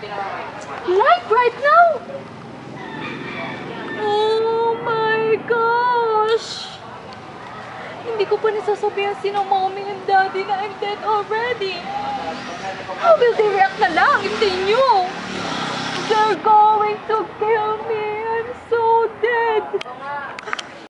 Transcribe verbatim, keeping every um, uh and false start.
Live right now? Oh my gosh! Hindi ko pa nasasabihan sino mommy and daddy na I'm dead already. How will they react na lang if they knew? They're going to kill me. I'm so dead.